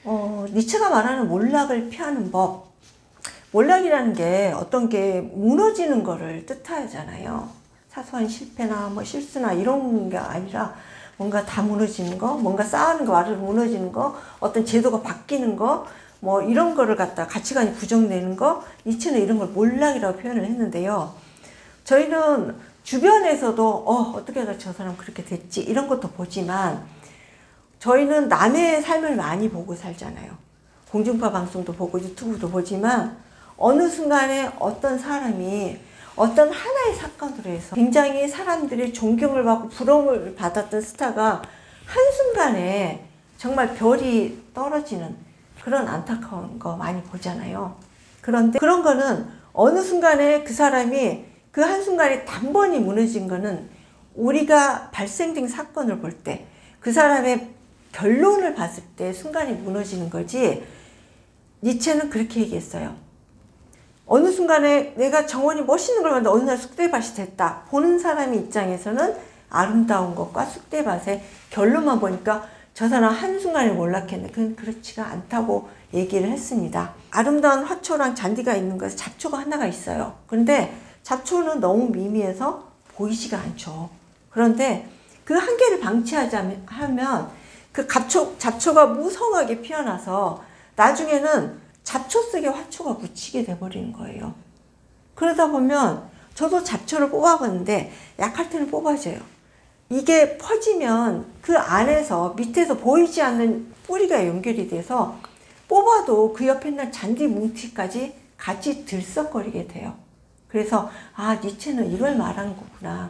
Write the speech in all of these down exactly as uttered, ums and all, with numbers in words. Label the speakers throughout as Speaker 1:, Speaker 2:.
Speaker 1: 어, 니체가 말하는 몰락을 피하는 법. 몰락이라는 게 어떤 게 무너지는 거를 뜻하잖아요. 사소한 실패나 뭐 실수나 이런 게 아니라 뭔가 다 무너지는 거, 뭔가 쌓는 거, 와르르 무너지는 거, 어떤 제도가 바뀌는 거, 뭐 이런 거를 갖다 가치관이 부정되는 거, 니체는 이런 걸 몰락이라고 표현을 했는데요. 저희는 주변에서도 어, 어떻게 하다 저 사람 그렇게 됐지 이런 것도 보지만 저희는 남의 삶을 많이 보고 살잖아요. 공중파 방송도 보고 유튜브도 보지만 어느 순간에 어떤 사람이 어떤 하나의 사건으로 해서 굉장히 사람들이 존경을 받고 부러움을 받았던 스타가 한순간에 정말 별이 떨어지는 그런 안타까운 거 많이 보잖아요. 그런데 그런 거는 어느 순간에 그 사람이 그 한순간에 단번에 무너진 거는 우리가 발생된 사건을 볼 때 그 사람의 결론을 봤을 때 순간에 무너지는 거지. 니체는 그렇게 얘기했어요. 어느 순간에 내가 정원이 멋있는 걸 봤는데 어느 날 쑥대밭이 됐다. 보는 사람의 입장에서는 아름다운 것과 쑥대밭의 결론만 보니까 저 사람 한순간에 몰락했네. 그건 그렇지가 않다고 얘기를 했습니다. 아름다운 화초랑 잔디가 있는 것에 잡초가 하나가 있어요. 그런데 잡초는 너무 미미해서 보이지가 않죠. 그런데 그 한계를 방치하자면 하면 그 잡초, 잡초가 무성하게 피어나서 나중에는 잡초 속에 화초가 묻히게 돼버리는 거예요. 그러다 보면 저도 잡초를 뽑아봤는데 약할 때는 뽑아져요. 이게 퍼지면 그 안에서 밑에서 보이지 않는 뿌리가 연결이 돼서 뽑아도 그 옆에 있는 잔디 뭉치까지 같이 들썩거리게 돼요. 그래서 아, 니체는 이걸 말하는 거구나.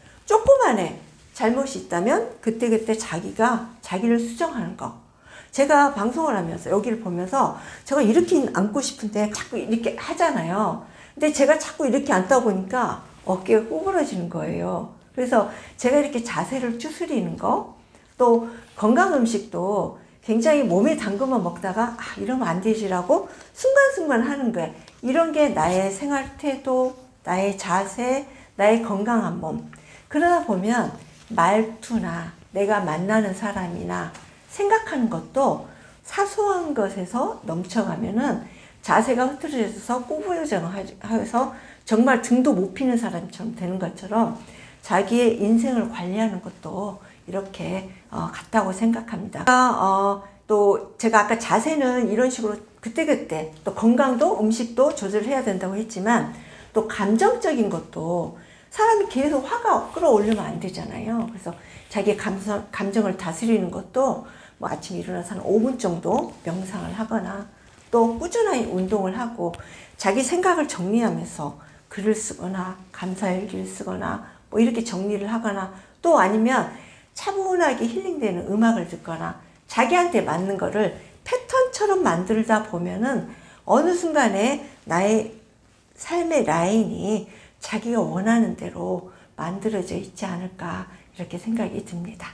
Speaker 1: 조그만해 잘못이 있다면 그때그때 자기가 자기를 수정하는 거. 제가 방송을 하면서 여기를 보면서 제가 이렇게 앉고 싶은데 자꾸 이렇게 하잖아요. 근데 제가 자꾸 이렇게 앉다 보니까 어깨가 구부러지는 거예요. 그래서 제가 이렇게 자세를 추스리는 거, 또 건강 음식도 굉장히 몸에 단 것만 먹다가 아, 이러면 안 되지라고 순간순간 하는 거예요. 이런 게 나의 생활 태도, 나의 자세, 나의 건강한 몸. 그러다 보면 말투나 내가 만나는 사람이나 생각하는 것도 사소한 것에서 넘쳐가면은 자세가 흐트러져서 꼬부러져서 정말 등도 못 피는 사람처럼 되는 것처럼 자기의 인생을 관리하는 것도 이렇게 어, 같다고 생각합니다. 어, 또 제가 아까 자세는 이런 식으로 그때그때 또 건강도 음식도 조절해야 된다고 했지만 또 감정적인 것도 사람이 계속 화가 끌어올리면 안 되잖아요. 그래서 자기의 감성, 감정을 다스리는 것도 뭐 아침에 일어나서 한 오 분 정도 명상을 하거나 또 꾸준히 운동을 하고 자기 생각을 정리하면서 글을 쓰거나 감사일기를 쓰거나 뭐 이렇게 정리를 하거나 또 아니면 차분하게 힐링되는 음악을 듣거나 자기한테 맞는 거를 패턴처럼 만들다 보면은 어느 순간에 나의 삶의 라인이 자기가 원하는 대로 만들어져 있지 않을까 이렇게 생각이 듭니다.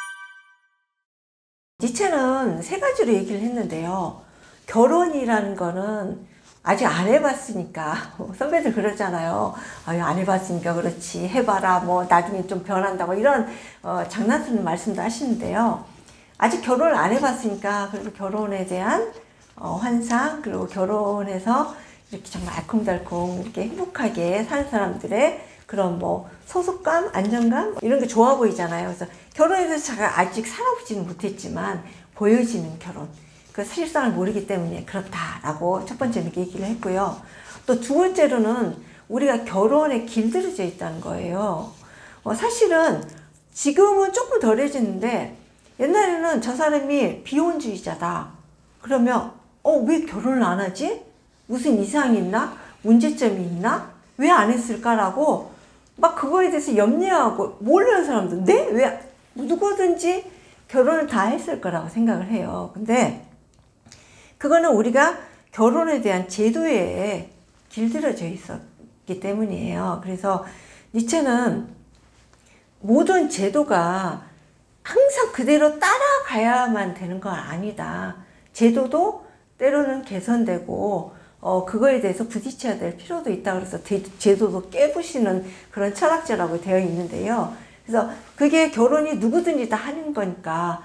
Speaker 1: 니체는 세 가지로 얘기를 했는데요. 결혼이라는 거는 아직 안 해봤으니까 선배들 그러잖아요. 아유, 안 해봤으니까 그렇지 해봐라 뭐 나중에 좀 변한다고 이런 어, 장난스러운 말씀도 하시는데요. 아직 결혼을 안 해봤으니까 그리고 결혼에 대한 어, 환상 그리고 결혼해서 이렇게 정말 알콩달콩 이렇게 행복하게 사는 사람들의 그런 뭐 소속감, 안정감 이런 게 좋아 보이잖아요. 그래서 결혼에 대해서 제가 아직 살아보지는 못했지만 보여지는 결혼 그 실상을 모르기 때문에 그렇다라고 첫 번째는 얘기를 했고요. 또 두 번째로는 우리가 결혼에 길들여져 있다는 거예요. 어, 사실은 지금은 조금 덜해지는데 옛날에는 저 사람이 비혼주의자다. 그러면 어, 왜 결혼을 안 하지? 무슨 이상이 있나? 문제점이 있나? 왜 안 했을까라고 막 그거에 대해서 염려하고 모르는 사람도 네? 왜? 누구든지 결혼을 다 했을 거라고 생각을 해요. 근데 그거는 우리가 결혼에 대한 제도에 길들여져 있었기 때문이에요. 그래서 니체는 모든 제도가 항상 그대로 따라가야만 되는 건 아니다. 제도도 때로는 개선되고 어, 그거에 대해서 부딪혀야 될 필요도 있다. 그래서 제도도 깨부시는 그런 철학자라고 되어 있는데요. 그래서 그게 결혼이 누구든지 다 하는 거니까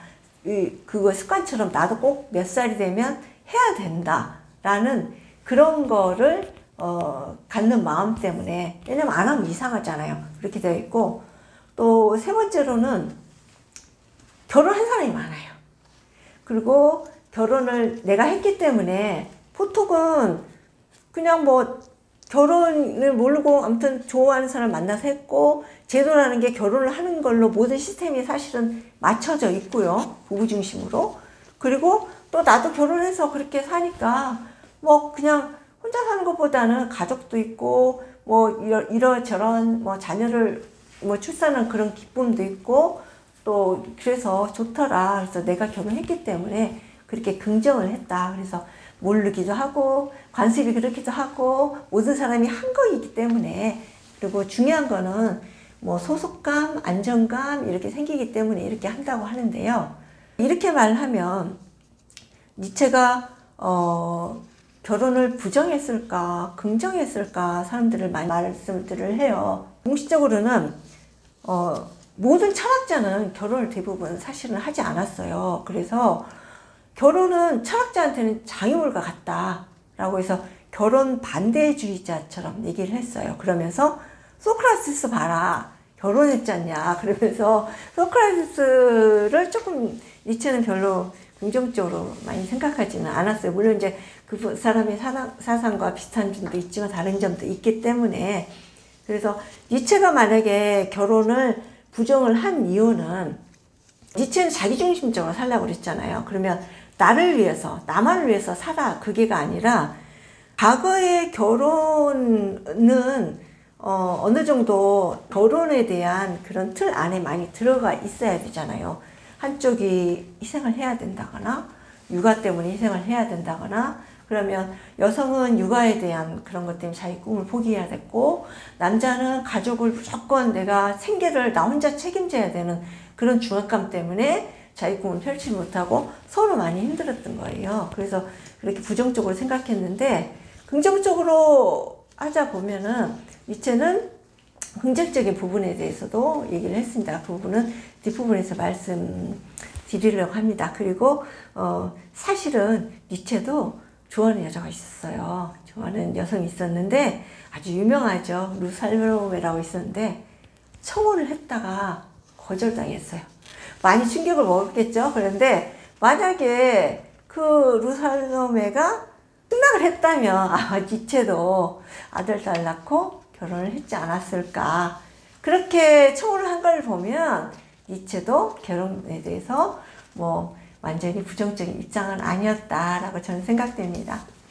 Speaker 1: 이, 그거 습관처럼 나도 꼭 몇 살이 되면 해야 된다라는 그런 거를 어, 갖는 마음 때문에, 왜냐면 안 하면 이상하잖아요. 그렇게 되어 있고, 또 세 번째로는 결혼한 사람이 많아요. 그리고 결혼을 내가 했기 때문에 보통은 그냥 뭐 결혼을 모르고 아무튼 좋아하는 사람 만나서 했고, 제도라는 게 결혼을 하는 걸로 모든 시스템이 사실은 맞춰져 있고요. 부부 중심으로. 그리고 또 나도 결혼해서 그렇게 사니까 뭐 그냥 혼자 사는 것보다는 가족도 있고 뭐 이러, 이러저런 뭐 자녀를 뭐 출산한 그런 기쁨도 있고, 또 그래서 좋더라. 그래서 내가 결혼했기 때문에 그렇게 긍정을 했다. 그래서 모르기도 하고 관습이 그렇기도 하고 모든 사람이 한 거이기 때문에, 그리고 중요한 거는 뭐 소속감, 안정감 이렇게 생기기 때문에 이렇게 한다고 하는데요. 이렇게 말하면 니체가 어, 결혼을 부정했을까 긍정했을까 사람들을 많이 말씀들을 해요. 공식적으로는 어, 모든 철학자는 결혼을 대부분 사실은 하지 않았어요. 그래서 결혼은 철학자한테는 장애물과 같다 라고 해서 결혼 반대주의자처럼 얘기를 했어요. 그러면서 소크라테스 봐라, 결혼했잖냐 그러면서 소크라테스를 조금 니체는 별로 긍정적으로 많이 생각하지는 않았어요. 물론 이제 그 사람의 사상, 사상과 비슷한 점도 있지만 다른 점도 있기 때문에. 그래서 니체가 만약에 결혼을 부정을 한 이유는, 니체는 자기중심적으로 살라고 그랬잖아요. 그러면 나를 위해서, 나만을 위해서 살아, 그게가 아니라 과거의 결혼은 어, 어느 정도 결혼에 대한 그런 틀 안에 많이 들어가 있어야 되잖아요. 한쪽이 희생을 해야 된다거나 육아 때문에 희생을 해야 된다거나, 그러면 여성은 육아에 대한 그런 것 때문에 자기 꿈을 포기해야 됐고, 남자는 가족을 무조건 내가 생계를 나 혼자 책임져야 되는 그런 중압감 때문에 자기 꿈을 펼치지 못하고 서로 많이 힘들었던 거예요. 그래서 그렇게 부정적으로 생각했는데, 긍정적으로 하자 보면은 니체는 긍정적인 부분에 대해서도 얘기를 했습니다. 그 부분은 뒷부분에서 말씀드리려고 합니다. 그리고 어, 사실은 니체도 좋아하는 여자가 있었어요. 좋아하는 여성이 있었는데 아주 유명하죠. 루살로메라고 있었는데 청혼을 했다가 거절당했어요. 많이 충격을 먹었겠죠. 그런데 만약에 그 루살로메가 승낙을 했다면 아, 니체도 아들, 딸 낳고 결혼을 했지 않았을까. 그렇게 청혼을 한 걸 보면 니체도 결혼에 대해서 뭐 완전히 부정적인 입장은 아니었다라고 저는 생각됩니다.